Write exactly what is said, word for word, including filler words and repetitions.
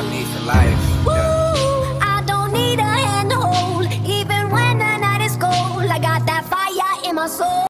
got me for life. Woo, I don't need a handhold, even when the night is cold. I got that fire in my soul.